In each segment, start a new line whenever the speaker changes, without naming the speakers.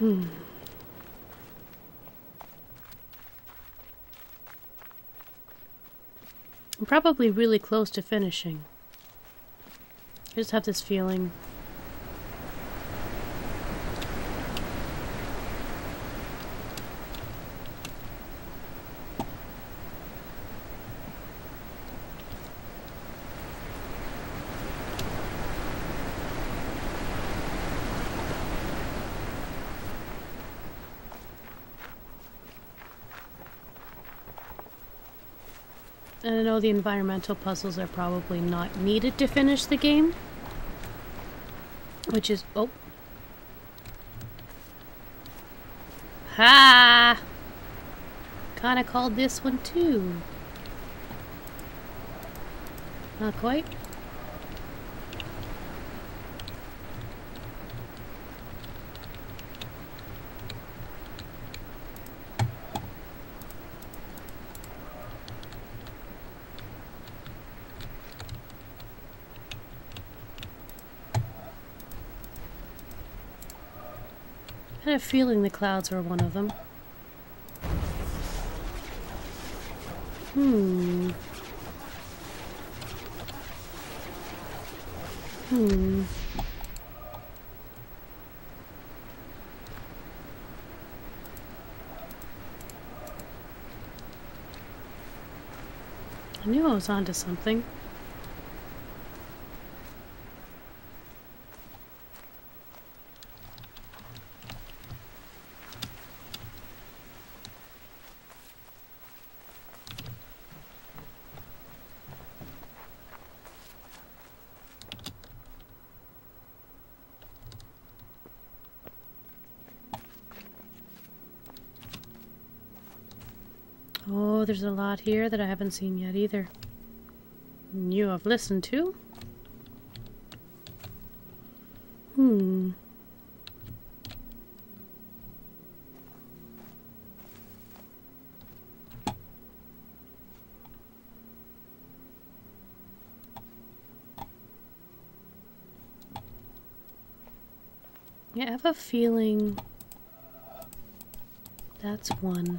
I'm probably really close to finishing. I just have this feeling. And I know the environmental puzzles are probably not needed to finish the game. Which is... oh. Ha! Kinda called this one too. Not quite. I had a feeling the clouds were one of them. I knew I was onto something. Oh, there's a lot here that I haven't seen yet either. You have listened to? Yeah, I have a feeling that's one.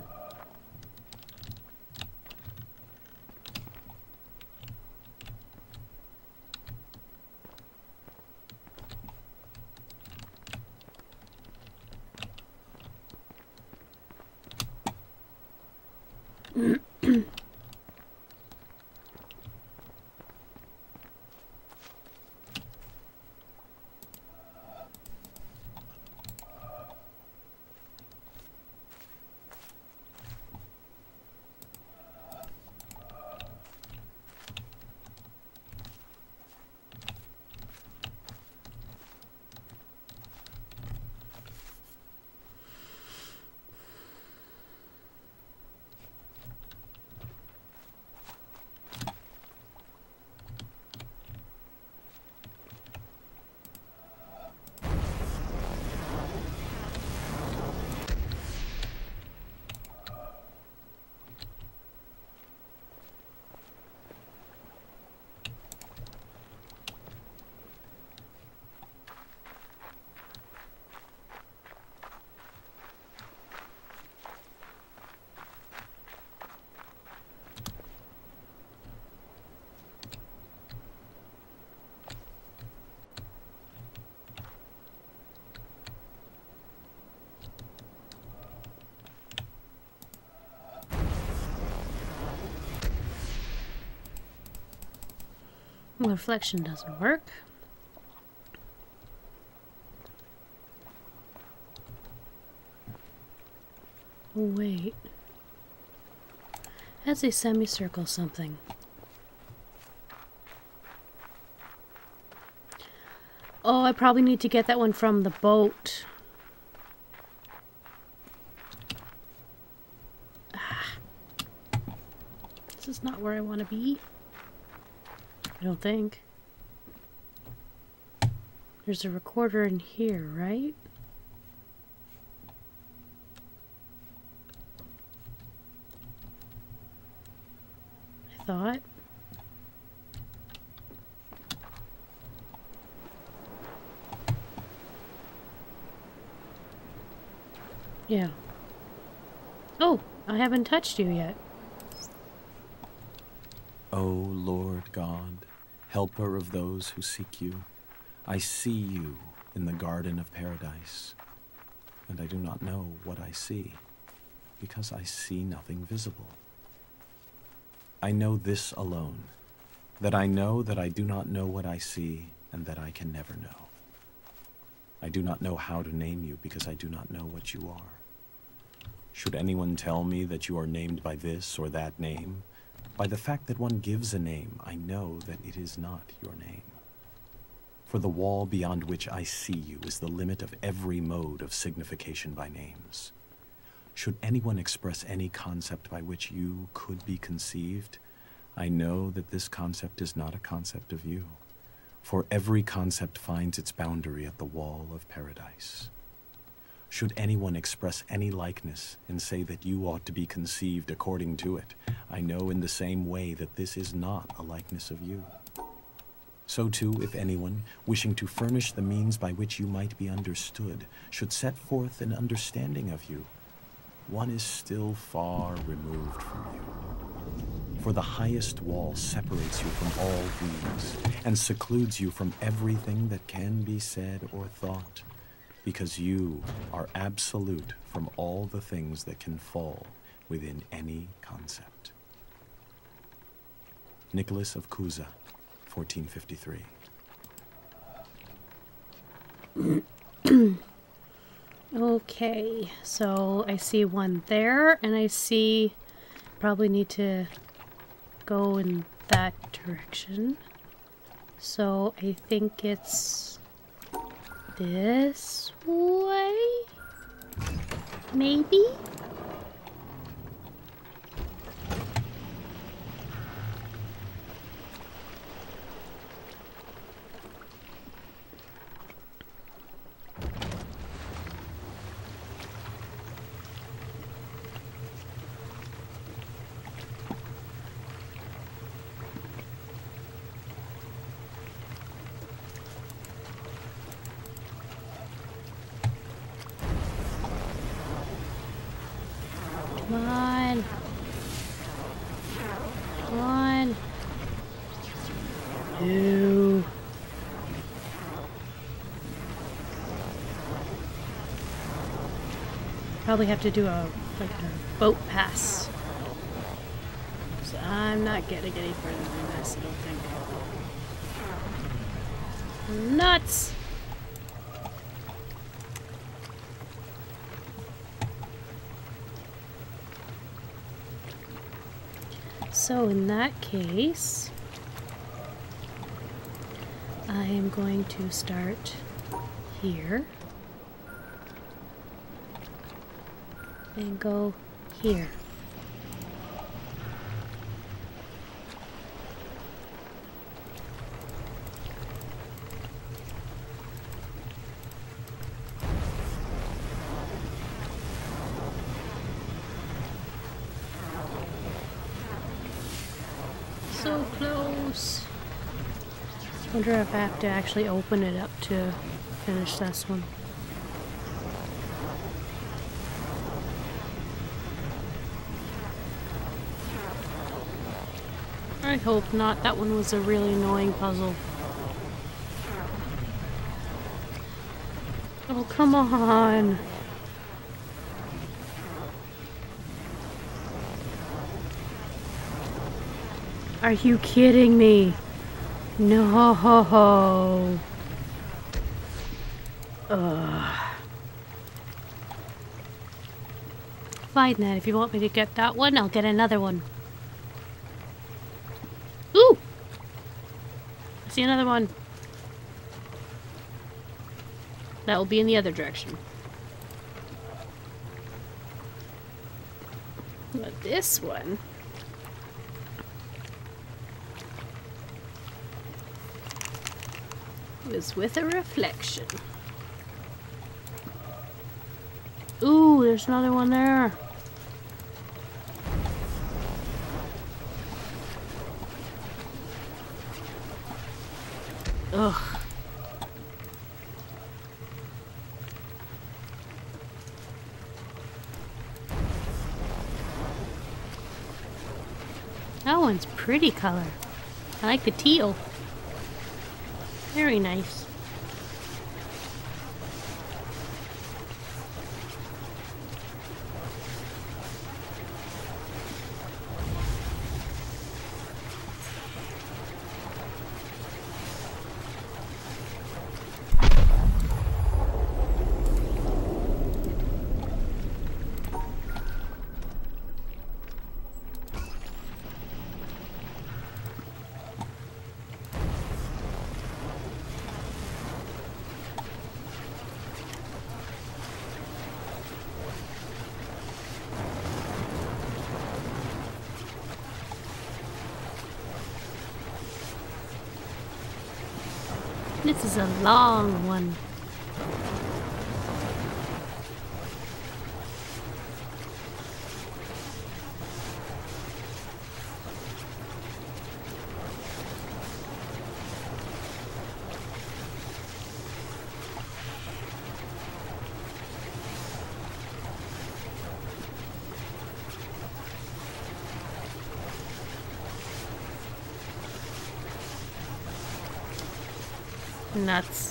Reflection doesn't work. Oh, wait. That's a semicircle something. Oh, I probably need to get that one from the boat. Ah. This is not where I want to be. I don't think. There's a recorder in here, right? I thought. Yeah. Oh, I haven't touched you yet.
O Lord God, helper of those who seek you, I see you in the garden of paradise, and I do not know what I see, because I see nothing visible. I know this alone, that I know that I do not know what I see, and that I can never know. I do not know how to name you, because I do not know what you are. Should anyone tell me that you are named by this or that name, by the fact that one gives a name, I know that it is not your name. For the wall beyond which I see you is the limit of every mode of signification by names. Should anyone express any concept by which you could be conceived, I know that this concept is not a concept of you, for every concept finds its boundary at the wall of paradise. Should anyone express any likeness and say that you ought to be conceived according to it, I know in the same way that this is not a likeness of you. So too, if anyone, wishing to furnish the means by which you might be understood, should set forth an understanding of you, one is still far removed from you. For the highest wall separates you from all these, and secludes you from everything that can be said or thought, because you are absolute from all the things that can fall within any concept. Nicholas of Cusa, 1453.
Okay, so I see one there, and I see probably need to go in that direction. So I think it's this way? Maybe? Come on. Come on. No. Probably have to do a boat pass. So I'm not getting any further than this, I don't think. Nuts! So in that case, I am going to start here and go here. So close. Wonder if I have to actually open it up to finish this one. I hope not. That one was a really annoying puzzle. Oh, come on. Are you kidding me? No. Ugh. Fine then. If you want me to get that one, I'll get another one. Ooh! I see another one. That will be in the other direction. But this one... was with a reflection. Ooh, there's another one there. Ugh. That one's pretty color. I like the teal. Very nice. This is a long one. Nuts.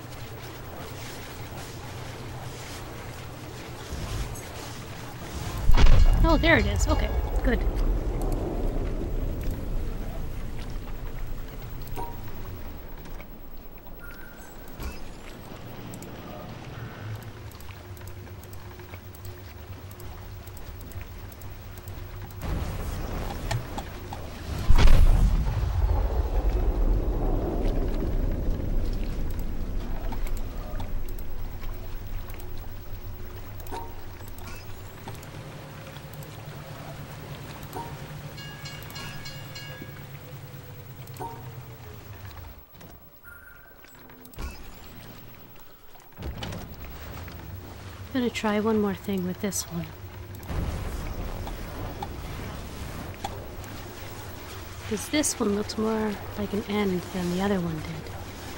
Oh, there it is. Okay, good. I'm gonna try one more thing with this one. Because this one looks more like an end than the other one did.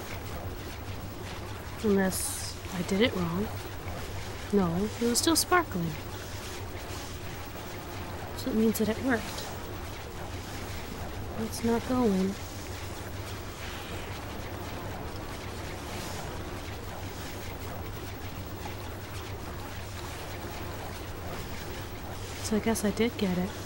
Unless I did it wrong. No, it was still sparkling. So it means that it worked. Let's not go in. So I guess I did get it.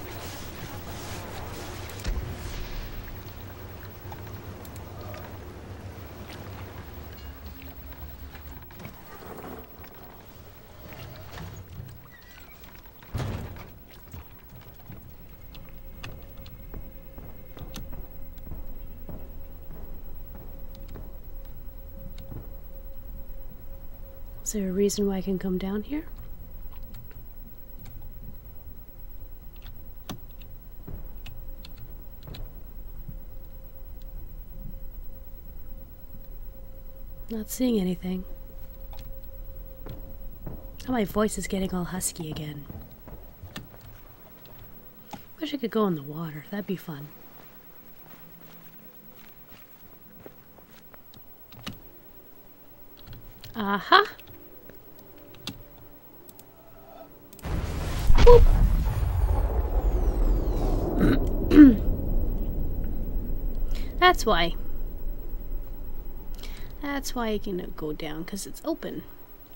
Is there a reason why I can come down here? Not seeing anything. Oh, my voice is getting all husky again. Wish I could go in the water. That'd be fun. Aha! Whoop! That's why. That's why you can go down, because it's open.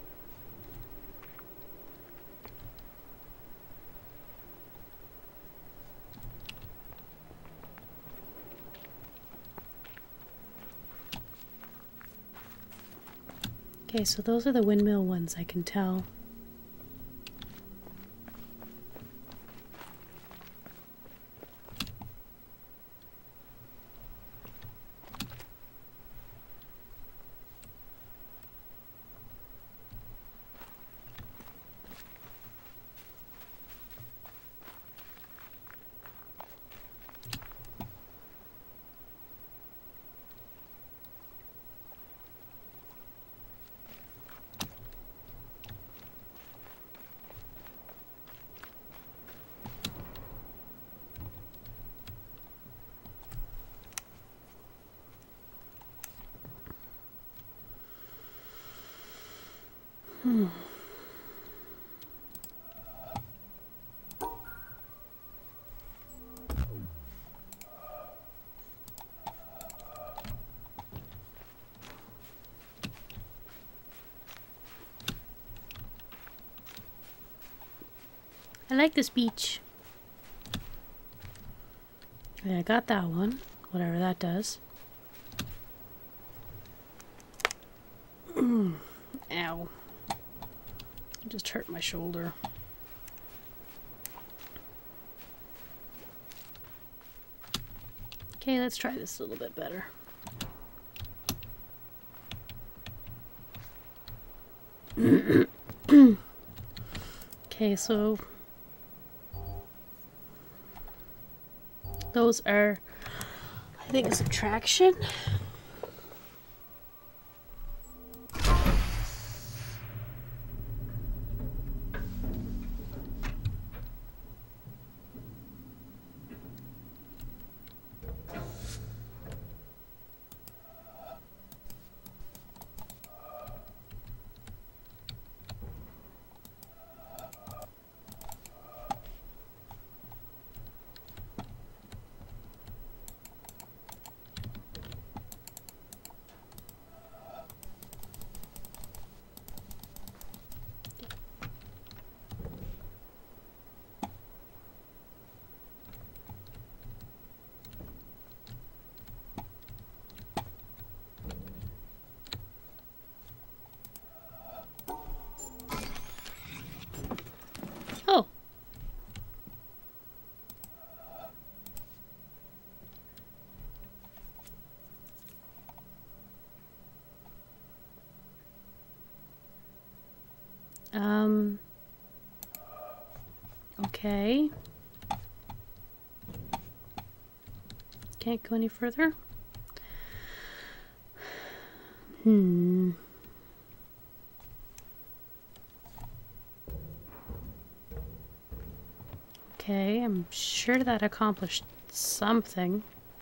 Okay, so those are the windmill ones, I can tell. like this beach. Okay, I got that one. Whatever that does. Ow. I just hurt my shoulder. Okay, let's try this a little bit better. Okay, so those are, I think, subtraction. Oh. Okay. Can't go any further. Okay, I'm sure that accomplished something.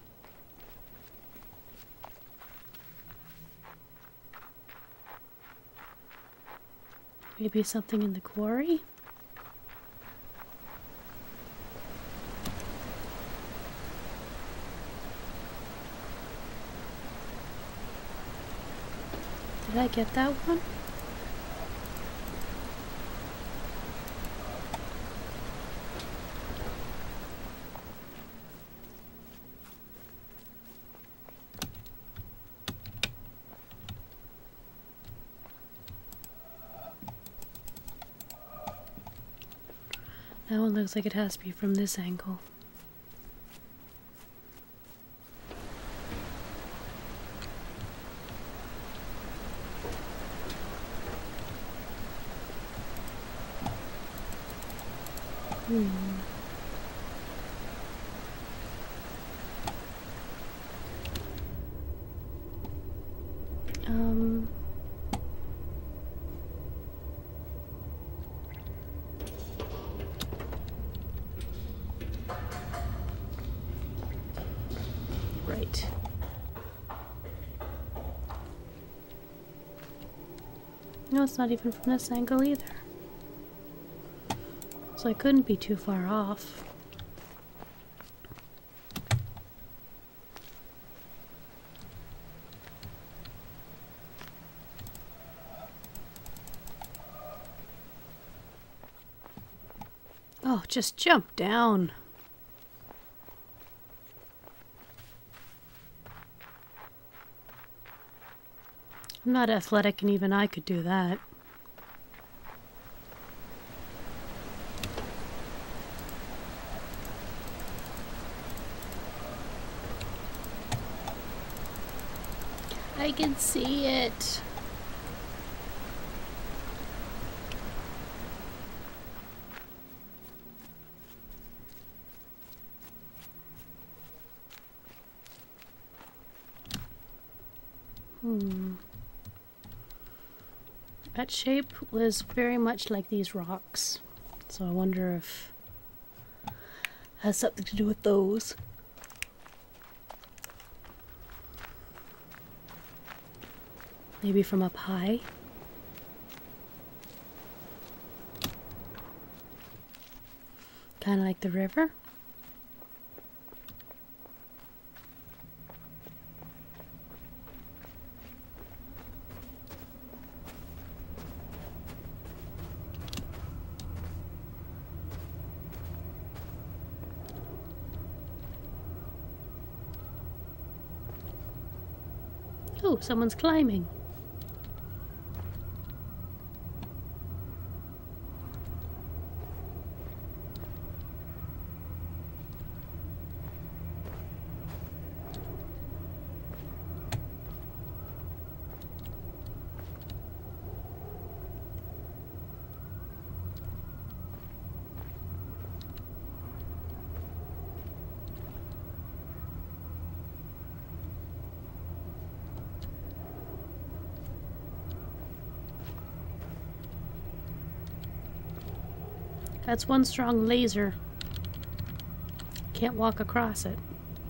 Maybe something in the quarry? Did I get that one? That one looks like it has to be from this angle. Right. No, it's not even from this angle either. So I couldn't be too far off. Oh, just jump down. I'm not athletic and even I could do that. I can see it. That shape was very much like these rocks. So I wonder if it has something to do with those. Maybe from up high. Kind of like the river. Oh, someone's climbing. That's one strong laser. Can't walk across it.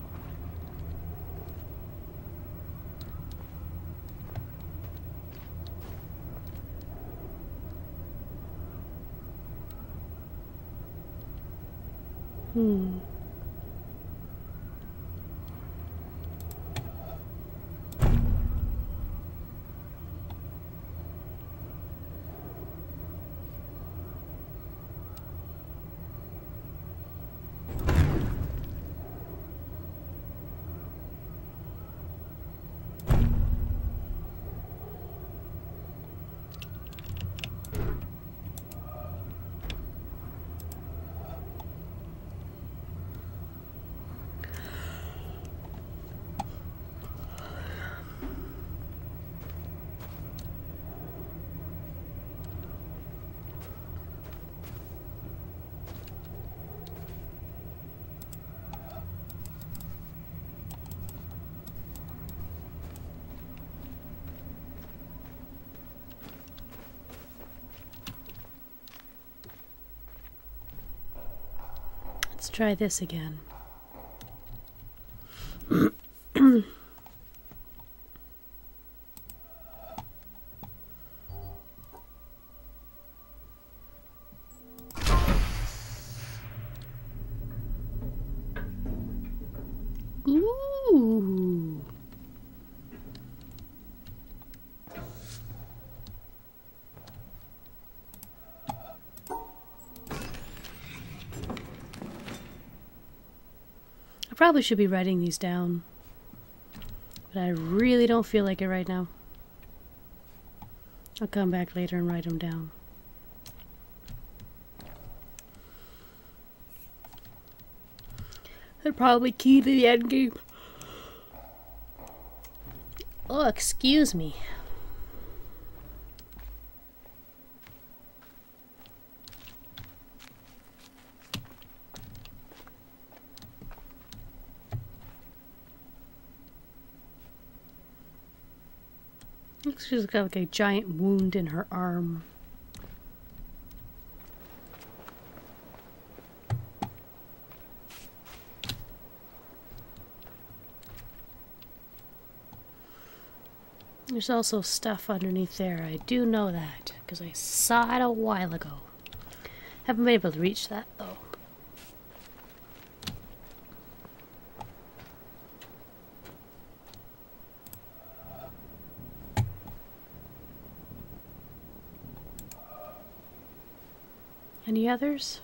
Let's try this again. Ooh. I probably should be writing these down, but I really don't feel like it right now. I'll come back later and write them down. They're probably key to the end game. Oh, excuse me. She's got like a giant wound in her arm. There's also stuff underneath there. I do know that because I saw it a while ago. Haven't been able to reach that though. Any others?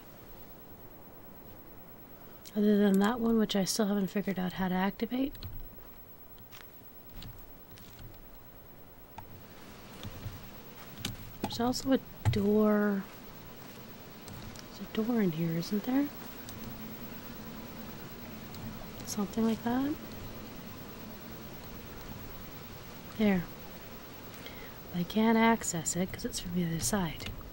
Other than that one, which I still haven't figured out how to activate. There's also a door. There's a door in here, isn't there? Something like that. There. I can't access it because it's from the other side.